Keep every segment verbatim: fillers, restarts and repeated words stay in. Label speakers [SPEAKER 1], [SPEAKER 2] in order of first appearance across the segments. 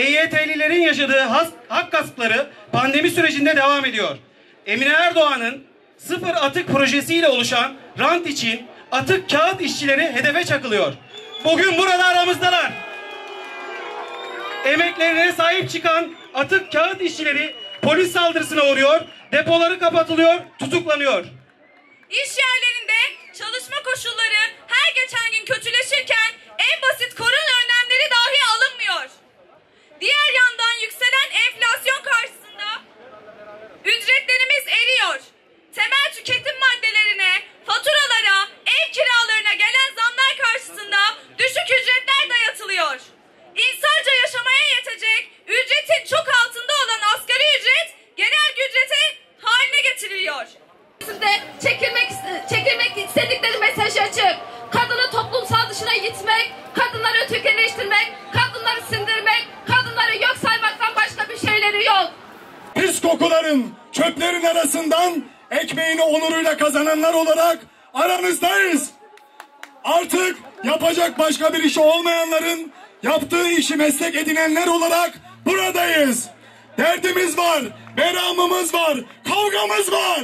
[SPEAKER 1] E Y T'lilerin yaşadığı has, hak gaspları pandemi sürecinde devam ediyor. Emine Erdoğan'ın sıfır atık projesiyle oluşan rant için atık kağıt işçileri hedefe çakılıyor. Bugün burada aramızdalar. Emeklerine sahip çıkan atık kağıt işçileri polis saldırısına uğruyor, depoları kapatılıyor, tutuklanıyor.
[SPEAKER 2] İş yerlerinde çalışma koşulları her geçen gün kötüleşirken en basit korona önlemleri dahi alınmıyor. Diğer yandan yükselen enflasyon karşısında ücretlerimiz eriyor. Temel tüketim maddelerine, faturalara, ev kiralarına gelen zamlar karşısında düşük ücretler dayatılıyor. İnsanca yaşamaya yetecek, ücretin çok altında olan asgari ücret genel ücrete haline getiriliyor.
[SPEAKER 3] Çekilmek, çekilmek istedikleri mesaj açık. Kadını toplumsal dışına gitmek, kadınları ötekileştirmek, kadınları sindirmek, kadınları yok saymaktan başka bir şeyleri yok.
[SPEAKER 4] Pis kokuların, çöplerin arasından ekmeğini onuruyla kazananlar olarak aranızdayız. Artık yapacak başka bir işi olmayanların yaptığı işi meslek edinenler olarak buradayız. Derdimiz var, meramımız var, kavgamız var.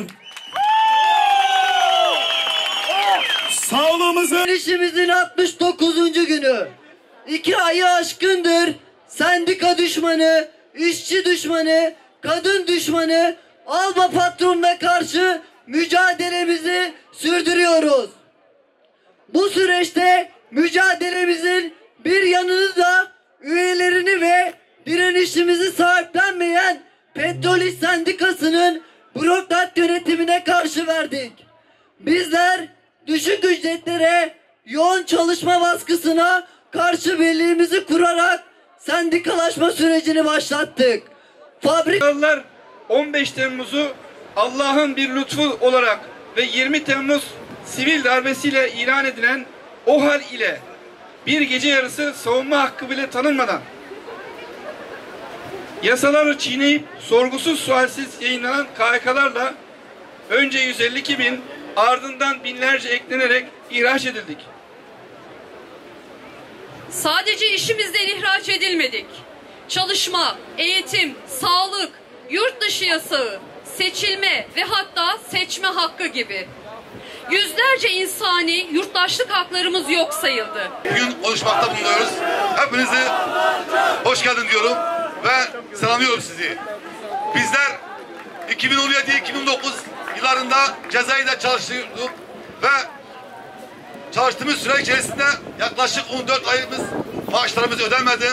[SPEAKER 4] Sağlığımızı...
[SPEAKER 5] İşimizin altmış dokuzuncu günü. İki ayı aşkındır sendika düşmanı, işçi düşmanı, kadın düşmanı, alba patronuna karşı mücadelemizi sürdürüyoruz. Bu süreçte mücadelemizin bir yanını da üyelerini ve direnişimizi sahiplenmeyen Petrol İş Sendikası'nın bürokrat yönetimine karşı verdik. Bizler düşük ücretlere, yoğun çalışma baskısına karşı birliğimizi kurarak sendikalaşma sürecini başlattık.
[SPEAKER 6] Fabrikalar on beş Temmuz'u Allah'ın bir lütfu olarak ve yirmi Temmuz sivil darbesiyle ilan edilen o hal ile bir gece yarısı savunma hakkı bile tanınmadan yasaları çiğneyip sorgusuz sualsiz yayınlanan K H K'larla önce yüz elli iki bin, ardından binlerce eklenerek ihraç edildik.
[SPEAKER 2] Sadece işimizden ihraç edilmedik. Çalışma, eğitim, sağlık, yurt dışı yasağı, seçilme ve hatta seçme hakkı gibi yüzlerce insani yurttaşlık haklarımız yok sayıldı.
[SPEAKER 7] Bugün konuşmakta bulunuyoruz. Hepinizi hoş geldin diyorum ve selamlıyorum sizi. Bizler iki bin on yedi iki bin on dokuz yıllarında Cezayir'de çalışıyorduk ve çalıştığımız süre içerisinde yaklaşık on dört ayımız maaşlarımız ödenmedi.